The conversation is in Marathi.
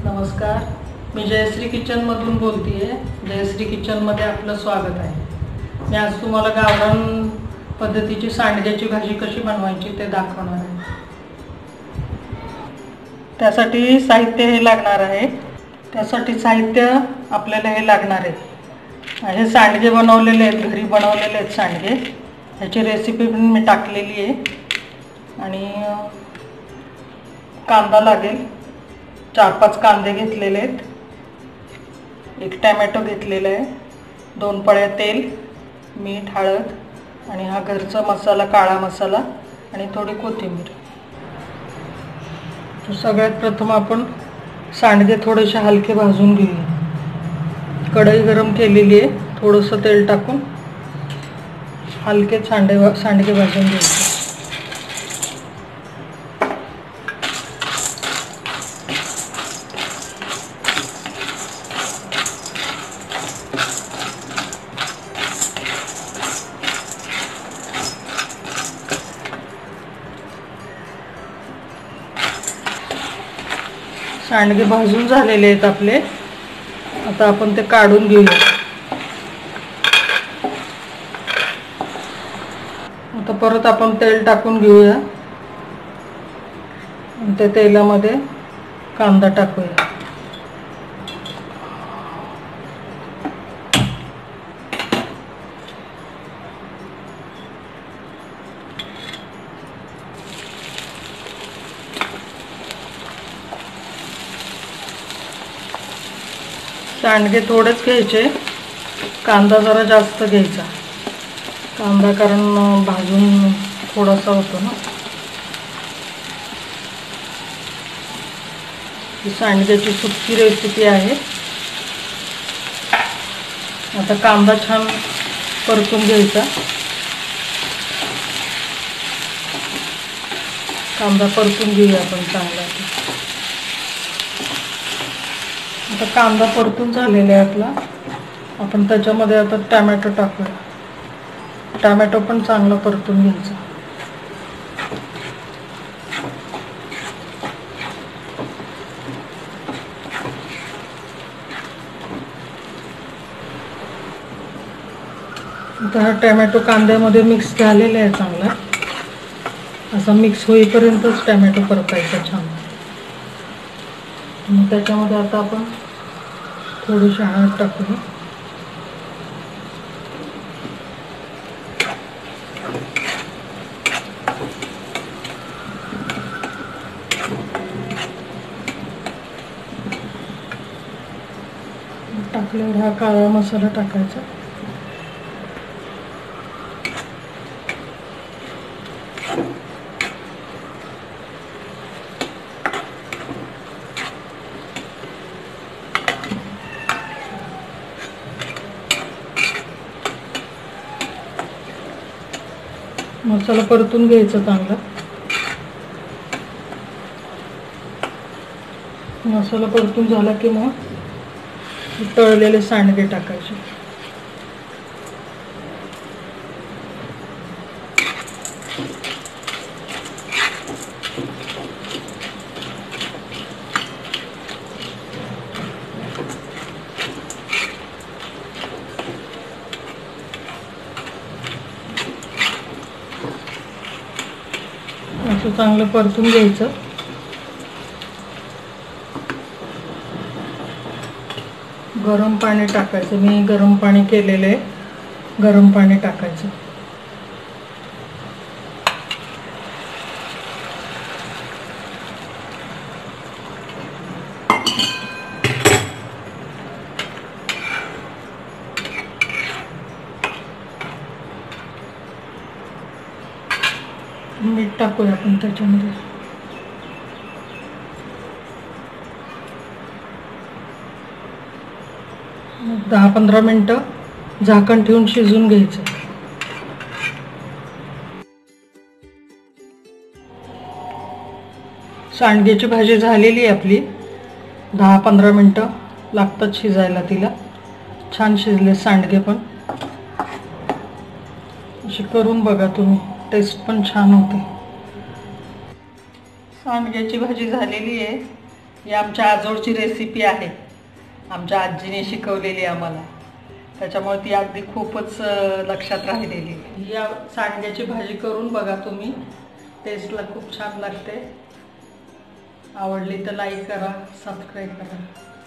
नमस्कार, मी जयश्री किचनमधून बोलते आहे। जयश्री किचनमध्ये आपलं स्वागत आहे। मी आज तुम्हाला गावरान पद्धतीची सांडग्याची भाजी कशी बनवायची ते दाखवणार आहे। त्यासाठी साहित्य हे लागणार आहे। त्यासाठी साहित्य आपल्याला हे लागणार आहे। हे सांडगे बनवलेले आहेत, घरी बनवलेले आहेत सांडगे। याची रेसिपी पण मी टाकलेली आहे। आणि कांदा लागेल, 4-5 कांदे घेतलेले आहेत, 1 टोमॅटो घेतलेला आहे, 2 पळ्या तेल, मीठ, हळद आणि हा घरचा मसाला, काळा मसाला आणि थोडी कोथिंबीर। तर सगळ्यात प्रथम आपण सांडगे थोडेसे हलके भाजून घेऊया। कढई गरम केलेली आहे, थोडंसं तेल टाकून हलके सांडगे भाजून घ्यायचे। सांडगे भाजून झालेले आहेत आपले। आता आपण ते काढून घेऊया। आता परत आपण तेल टाकून घेऊया आणि त्या तेलामध्ये कांदा टाकूया। सांडगे थोडेच घ्यायचे, कांदा जरा जास्त घ्यायचा। कांदा कारण भाजून थोडासा होतो ना। ही सांडग्याची सुक्की रेसिपी आहे। आता कांदा छान परतून घ्यायचा। कांदा परतून घेऊया आपण चांगला। आता कांदा परतून झालेला आहे आपला। आपण त्याच्यामध्ये आता टोमॅटो टाकूया। टोमॅटो पण चांगला परतून घ्यायचा। आता हा टोमॅटो कांद्यामध्ये मिक्स झालेला आहे चांगला। असा मिक्स होईपर्यंतच टोमॅटो परतायचा छान। मग त्याच्यामध्ये आता आपण थोडीशी हळद टाकूया। टाकल्यावर हा काळा मसाला टाकायचा। मसाला परतून घ्यायचा चांगला। मसाला परतून झाला की मग तळलेले सांडगे टाकायचे। असं चांगलं परतून घ्यायचं। गरम पाणी टाकायचं। मी गरम पाणी केलेलं आहे, गरम पाणी टाकायचं। मीठ टाकूया आपण त्याच्यामध्ये। 10-15 मिनिटं झाकण ठेवून शिजून घ्यायचं। सांडग्याची भाजी झालेली आहे आपली। 10-15 मिनिटं लागतात शिजायला तिला। छान शिजले सांडगे पण। अशी करून बघा तुम्ही, टेस्ट पण छान होते। सांडग्याची भाजी झालेली आहे। ही आमच्या आजोळची रेसिपी आहे, आमच्या आजीने शिकवलेली आम्हाला, त्याच्यामुळे ती अगदी खूपच लक्षात राहिलेली. ही सांडग्याची भाजी करून बघा तुम्ही, टेस्टला खूप छान लागते. आवडली तर लाईक करा, सबस्क्राईब करा.